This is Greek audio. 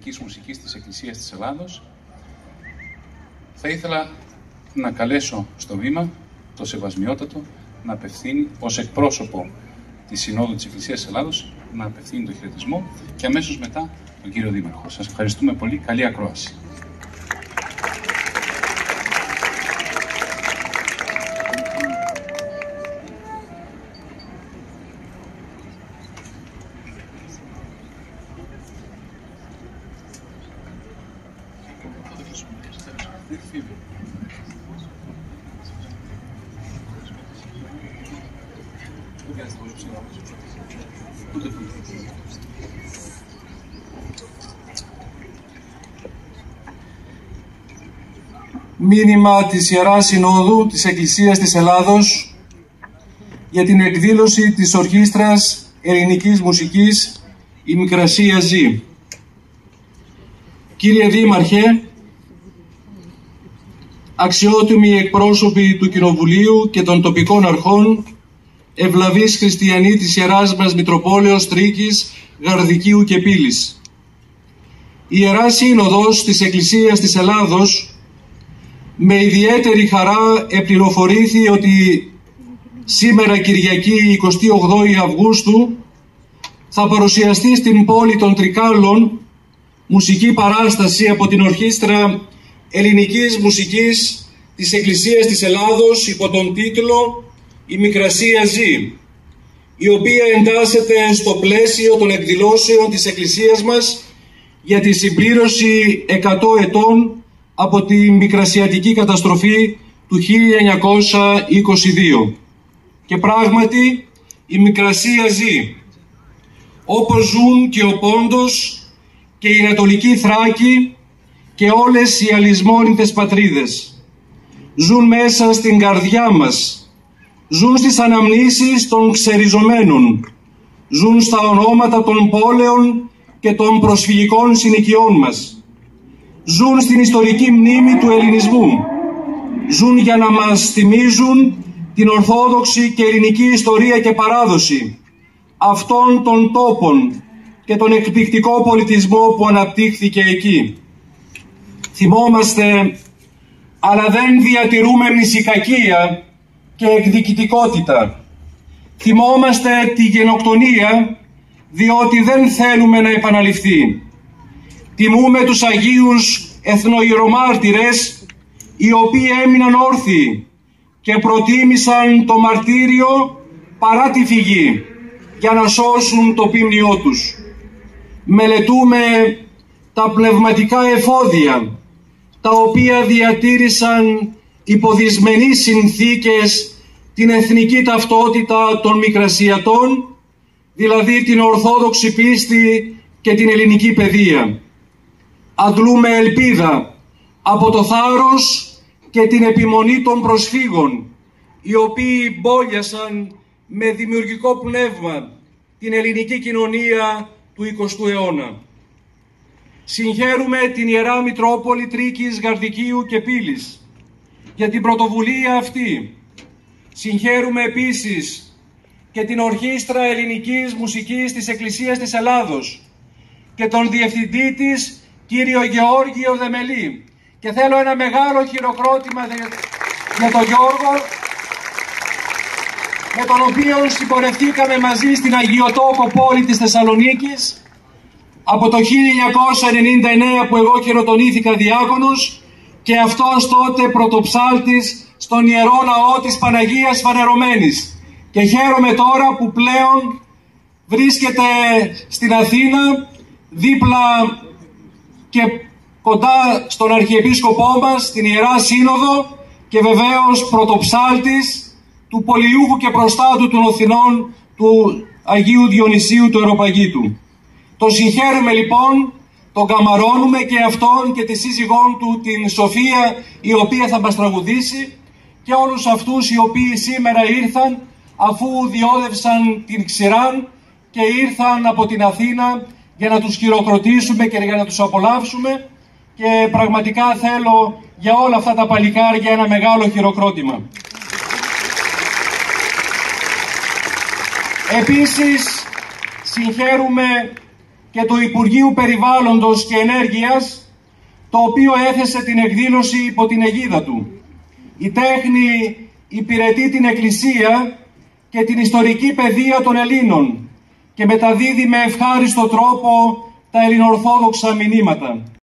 ελληνικής μουσικής της Εκκλησίας της Ελλάδος, θα ήθελα να καλέσω στο βήμα το Σεβασμιότατο να απευθύνει ως εκπρόσωπο της Συνόδου της Εκκλησίας της Ελλάδος, να απευθύνει το χαιρετισμό και αμέσως μετά τον κύριο Δήμαρχο. Σας ευχαριστούμε πολύ. Καλή ακρόαση. Μήνυμα της Ιεράς Συνόδου της Εκκλησίας της Ελλάδος για την εκδήλωση της Ορχήστρας Ελληνικής Μουσικής «Η Μικρασία ζει». Κύριε Δήμαρχε, αξιότιμοι εκπρόσωποι του Κοινοβουλίου και των τοπικών αρχών, ευλαβείς χριστιανοί της Ιεράς μας Μητροπόλεως Τρίκης, Γαρδικίου και Πύλης. Η Ιερά Σύνοδος της Εκκλησίας της Ελλάδος με ιδιαίτερη χαρά επληροφορήθη ότι σήμερα Κυριακή 28 Αυγούστου θα παρουσιαστεί στην πόλη των Τρικάλων μουσική παράσταση από την Ορχήστρα Ελληνικής Μουσικής της Εκκλησίας της Ελλάδος υπό τον τίτλο «Η Μικρασία ζει», η οποία εντάσσεται στο πλαίσιο των εκδηλώσεων της Εκκλησίας μας για τη συμπλήρωση 100 ετών από τη μικρασιατική καταστροφή του 1922. Και πράγματι η Μικρασία ζει, όπως ζουν και ο Πόντος και η Ανατολική Θράκη και όλες οι αλυσμόνητες πατρίδες. Ζουν μέσα στην καρδιά μας, ζουν στις αναμνήσεις των ξεριζωμένων, ζουν στα ονόματα των πόλεων και των προσφυγικών συνοικιών μας. Ζουν στην ιστορική μνήμη του ελληνισμού. Ζουν για να μας θυμίζουν την ορθόδοξη και ελληνική ιστορία και παράδοση αυτών των τόπων και τον εκπληκτικό πολιτισμό που αναπτύχθηκε εκεί. Θυμόμαστε, αλλά δεν διατηρούμε μνησικακία και εκδικητικότητα. Θυμόμαστε τη γενοκτονία, διότι δεν θέλουμε να επαναληφθεί. Τιμούμε τους Αγίους εθνοϊερομάρτυρες, οι οποίοι έμειναν όρθιοι και προτίμησαν το μαρτύριο παρά τη φυγή για να σώσουν το ποίμνιό τους. Μελετούμε τα πνευματικά εφόδια, τα οποία διατήρησαν υπό δυσμενείς συνθήκες την εθνική ταυτότητα των Μικρασιατών, δηλαδή την ορθόδοξη πίστη και την ελληνική παιδεία. Αντλούμε ελπίδα από το θάρρος και την επιμονή των προσφύγων, οι οποίοι μπόλιασαν με δημιουργικό πνεύμα την ελληνική κοινωνία του 20ου αιώνα. Συγχαίρουμε την Ιερά Μητρόπολη Τρίκης, Γαρδικίου και Πύλης για την πρωτοβουλία αυτή. Συγχαίρουμε επίσης και την Ορχήστρα Ελληνικής Μουσικής της Εκκλησίας της Ελλάδος και τον διευθυντή της, κύριο Γεώργιο Δεμελή. Και θέλω ένα μεγάλο χειροκρότημα για τον Γιώργο, με τον οποίο συμπορευτήκαμε μαζί στην Αγιοτόπο πόλη της Θεσσαλονίκης από το 1999 που εγώ χειροτονήθηκα διάκονος και αυτός τότε πρωτοψάλτης στον Ιερό Ναό της Παναγίας Φανερωμένης. Και χαίρομαι τώρα που πλέον βρίσκεται στην Αθήνα, δίπλα και κοντά στον Αρχιεπίσκοπό μας, στην Ιερά Σύνοδο, και βεβαίως πρωτοψάλτης του Πολιούχου και Προστάτου των Οθηνών του Αγίου Διονυσίου του Αεροπαγίτου. Τον συγχαίρουμε λοιπόν, τον καμαρώνουμε και αυτόν και τη σύζυγόν του την Σοφία, η οποία θα μας τραγουδήσει, και όλους αυτούς οι οποίοι σήμερα ήρθαν αφού διόδευσαν την Ξηράν και ήρθαν από την Αθήνα για να τους χειροκροτήσουμε και για να τους απολαύσουμε, και πραγματικά θέλω για όλα αυτά τα παλικάρια ένα μεγάλο χειροκρότημα. Επίσης συγχαίρουμε και του Υπουργείου Περιβάλλοντος και Ενέργειας, το οποίο έθεσε την εκδήλωση υπό την αιγίδα του. Η τέχνη υπηρετεί την Εκκλησία και την ιστορική παιδεία των Ελλήνων και μεταδίδει με ευχάριστο τρόπο τα ελληνοορθόδοξα μηνύματα.